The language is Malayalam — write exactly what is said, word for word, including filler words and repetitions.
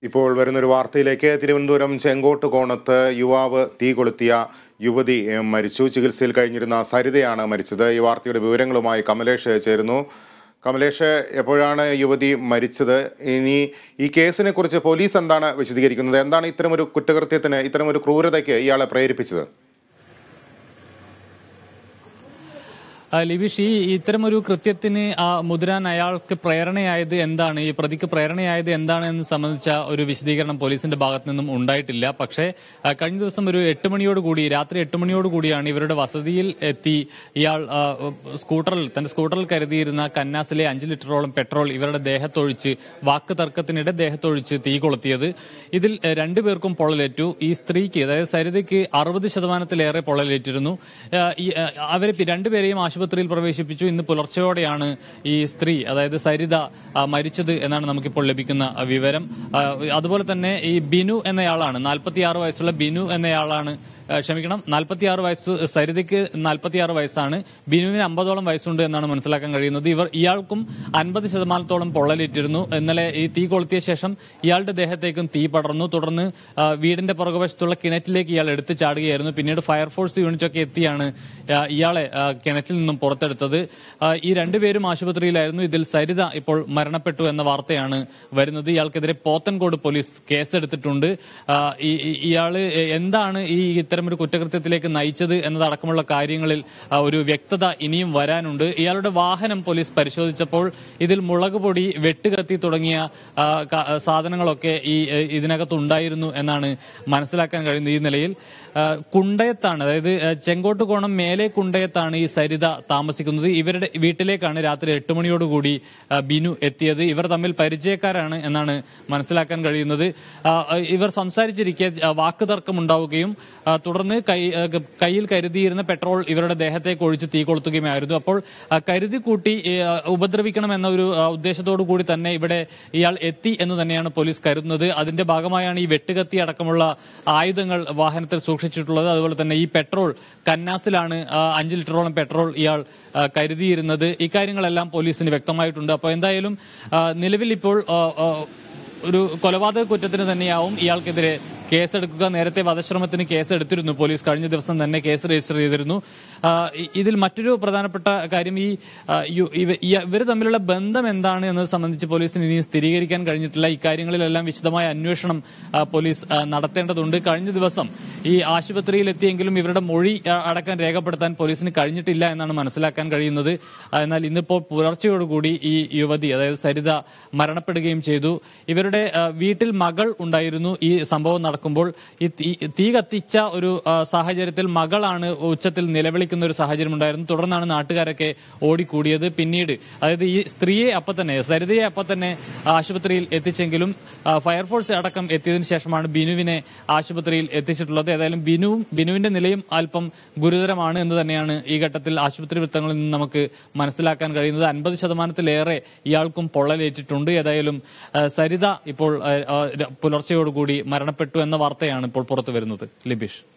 ഇപ്പോൾ വരുന്നൊരു വാർത്തയിലേക്ക്. തിരുവനന്തപുരം ചെങ്കോട്ട് കോണത്ത് യുവാവ് തീ കൊളുത്തിയ യുവതി മരിച്ചു. ചികിത്സയിൽ കഴിഞ്ഞിരുന്ന സരിതയാണ് മരിച്ചത്. ഈ വാർത്തയുടെ വിവരങ്ങളുമായി കമലേഷ് ചേരുന്നു. കമലേഷ്, എപ്പോഴാണ് യുവതി മരിച്ചത്? ഇനി ഈ കേസിനെ കുറിച്ച് പോലീസ് എന്താണ് വിശദീകരിക്കുന്നത്? എന്താണ് ഇത്തരമൊരു കുറ്റകൃത്യത്തിന്, ഇത്തരമൊരു ക്രൂരതയ്ക്ക് ഇയാളെ പ്രേരിപ്പിച്ചത്? ലിബീഷ്, ഈ ഇത്തരമൊരു കൃത്യത്തിന് മുതിരാൻ അയാൾക്ക് പ്രേരണയായത് എന്താണ്, ഈ പ്രതിക്ക് പ്രേരണയായത് എന്താണ് എന്ന് സംബന്ധിച്ച ഒരു വിശദീകരണം പോലീസിന്റെ ഭാഗത്തു നിന്നും ഉണ്ടായിട്ടില്ല. പക്ഷേ കഴിഞ്ഞ ദിവസം ഒരു എട്ട് മണിയോടുകൂടി രാത്രി എട്ട് മണിയോടുകൂടിയാണ് ഇവരുടെ വസതിയിൽ എത്തി ഇയാൾ സ്കൂട്ടറിൽ തന്റെ സ്കൂട്ടറിൽ കരുതിയിരുന്ന കന്നാസിലെ അഞ്ച് ലിറ്ററോളം പെട്രോൾ ഇവരുടെ ദേഹത്തൊഴിച്ച് വാക്ക് തർക്കത്തിനിടെ ദേഹത്തൊഴിച്ച് തീ കൊളുത്തിയത്. ഇതിൽ രണ്ടുപേർക്കും പൊള്ളലേറ്റു. ഈ സ്ത്രീക്ക്, അതായത് സരിതയ്ക്ക് അറുപത് ശതമാനത്തിലേറെ പൊള്ളലേറ്റിരുന്നു. അവരെ രണ്ടുപേരെയും ആശുപത്രിയിൽ പ്രവേശിപ്പിച്ചു. ഇന്ന് പുലർച്ചെയോടെയാണ് ഈ സ്ത്രീ, അതായത് സരിത, മരിച്ചത് എന്നാണ് നമുക്കിപ്പോൾ ലഭിക്കുന്ന വിവരം. അതുപോലെ തന്നെ ഈ ബിനു എന്നയാളാണ്, നാൽപ്പത്തിയാറ് വയസ്സുള്ള ബിനു എന്നയാളാണ് ക്ഷമിക്കണം നാൽപ്പത്തിയാറ് വയസ്സ് സരിതയ്ക്ക് നാൽപ്പത്തിയാറ് വയസ്സാണ്. ബിനുവിന് അമ്പതോളം വയസ്സുണ്ട് എന്നാണ് മനസ്സിലാക്കാൻ കഴിയുന്നത്. ഇവർ ഇയാൾക്കും അൻപത് ശതമാനത്തോളം പൊള്ളലേറ്റിരുന്നു. ഇന്നലെ ഈ തീ കൊളുത്തിയ ശേഷം ഇയാളുടെ ദേഹത്തേക്കും തീ പടർന്നു. തുടർന്ന് വീടിന്റെ പുറകുവശത്തുള്ള കിണറ്റിലേക്ക് ഇയാൾ എടുത്തു ചാടുകയായിരുന്നു. പിന്നീട് ഫയർഫോഴ്സ് യൂണിറ്റൊക്കെ എത്തിയാണ് ഇയാളെ കിണറ്റിൽ നിന്നും പുറത്തെടുത്തത്. ഈ രണ്ടുപേരും ആശുപത്രിയിലായിരുന്നു. ഇതിൽ സരിത ഇപ്പോൾ മരണപ്പെട്ടു എന്ന വാർത്തയാണ് വരുന്നത്. ഇയാൾക്കെതിരെ പോത്തൻകോട് പോലീസ് കേസെടുത്തിട്ടുണ്ട്. ഇയാള് എന്താണ് ഈ ഇത്തരം ഒരു കുറ്റകൃത്യത്തിലേക്ക് നയിച്ചത് എന്നതടക്കമുള്ള കാര്യങ്ങളിൽ ഒരു വ്യക്തത ഇനിയും വരാനുണ്ട്. ഇയാളുടെ വാഹനം പോലീസ് പരിശോധിച്ചപ്പോൾ ഇതിൽ മുളക് പൊടി, വെട്ടുകത്തി തുടങ്ങിയ സാധനങ്ങളൊക്കെ ഈ ഇതിനകത്തുണ്ടായിരുന്നു എന്നാണ് മനസ്സിലാക്കാൻ കഴിയുന്നത്. ഈ നിലയിൽ കുണ്ടയത്താണ്, അതായത് ചെങ്കോട്ട് കോണം മേലെ കുണ്ടയത്താണ് ഈ സരിത താമസിക്കുന്നത്. ഇവരുടെ വീട്ടിലേക്കാണ് രാത്രി എട്ട് മണിയോടുകൂടി ബിനു എത്തിയത്. ഇവർ തമ്മിൽ പരിചയക്കാരാണ് എന്നാണ് മനസ്സിലാക്കാൻ കഴിയുന്നത്. ഇവർ സംസാരിച്ചിരിക്കെ വാക്ക് തർക്കം ഉണ്ടാവുകയും തുടർന്ന് കൈ കയ്യിൽ കരുതിയിരുന്ന പെട്രോൾ ഇവരുടെ ദേഹത്തേക്ക് ഒഴിച്ച് തീ കൊളുത്തുകയുമായിരുന്നു. അപ്പോൾ കരുതി കൂട്ടി ഉപദ്രവിക്കണം എന്ന ഒരു ഉദ്ദേശത്തോടു കൂടി തന്നെ ഇവിടെ ഇയാൾ എത്തി എന്ന് തന്നെയാണ് പോലീസ് കരുതുന്നത്. അതിന്റെ ഭാഗമായാണ് ഈ വെട്ടുകത്തി അടക്കമുള്ള ആയുധങ്ങൾ വാഹനത്തിൽ സൂക്ഷിച്ചിട്ടുള്ളത്. അതുപോലെ തന്നെ ഈ പെട്രോൾ കന്നാസിലാണ് അഞ്ച് ലിറ്ററോളം പെട്രോൾ ഇയാൾ കരുതിയിരുന്നത്. ഇക്കാര്യങ്ങളെല്ലാം പോലീസിന് വ്യക്തമായിട്ടുണ്ട്. അപ്പോൾ എന്തായാലും നിലവിൽ ഇപ്പോൾ ഒരു കൊലപാതക കുറ്റത്തിന് തന്നെയാവും ഇയാൾക്കെതിരെ കേസെടുക്കുക. നേരത്തെ വധശ്രമത്തിന് കേസെടുത്തിരുന്നു പോലീസ്. കഴിഞ്ഞ ദിവസം തന്നെ കേസ് രജിസ്റ്റർ ചെയ്തിരുന്നു. ഇതിൽ മറ്റൊരു പ്രധാനപ്പെട്ട കാര്യം, ഈ ഇവർ തമ്മിലുള്ള ബന്ധം എന്താണ് എന്നത് സംബന്ധിച്ച് പോലീസിന് ഇനി സ്ഥിരീകരിക്കാൻ കഴിഞ്ഞിട്ടില്ല. ഇക്കാര്യങ്ങളിലെല്ലാം വിശദമായ അന്വേഷണം പോലീസ് നടത്തേണ്ടതുണ്ട്. കഴിഞ്ഞ ദിവസം ഈ ആശുപത്രിയിൽ എത്തിയെങ്കിലും ഇവരുടെ മൊഴി അടക്കം രേഖപ്പെടുത്താൻ പോലീസിന് കഴിഞ്ഞിട്ടില്ല എന്നാണ് മനസ്സിലാക്കാൻ കഴിയുന്നത്. എന്നാൽ ഇന്നിപ്പോൾ പുലർച്ചയോടുകൂടി ഈ യുവതി, അതായത് സരിത, മരണപ്പെടുകയും ചെയ്തു. ഇവരുടെ വീട്ടിൽ മകൾ ഉണ്ടായിരുന്നു. ഈ സംഭവം നടക്കുമ്പോൾ ഈ തീ കത്തിച്ച ഒരു സാഹചര്യത്തിൽ മകളാണ് ഉച്ചത്തിൽ നിലവിളിക്കുന്ന ഒരു സാഹചര്യം ഉണ്ടായിരുന്നു. തുടർന്നാണ് നാട്ടുകാരൊക്കെ ഓടിക്കൂടിയത്. പിന്നീട്, അതായത് ഈ സ്ത്രീയെ അപ്പം തന്നെ, സരിതയെ അപ്പം തന്നെ ആശുപത്രിയിൽ എത്തിച്ചെങ്കിലും ഫയർഫോഴ്സ് അടക്കം എത്തിയതിനു ശേഷമാണ് ബിനുവിനെ ആശുപത്രിയിൽ എത്തിച്ചിട്ടുള്ളത്. ഏതായാലും ബിനുവും ബിനുവിന്റെ നിലയും അല്പം ഗുരുതരമാണ് എന്ന് തന്നെയാണ് ഈ ഘട്ടത്തിൽ ആശുപത്രി വൃത്തങ്ങളിൽ നിന്ന് നമുക്ക് മനസ്സിലാക്കാൻ കഴിയുന്നത്. അൻപത് ശതമാനത്തിലേറെ ഇയാൾക്കും പൊള്ളലേറ്റിട്ടുണ്ട്. ഏതായാലും സരിത ഇപ്പോൾ പുലർച്ചയോടുകൂടി മരണപ്പെട്ടു എന്ന വാർത്തയാണ് ഇപ്പോൾ പുറത്തു വരുന്നത്. ലിബീഷ്.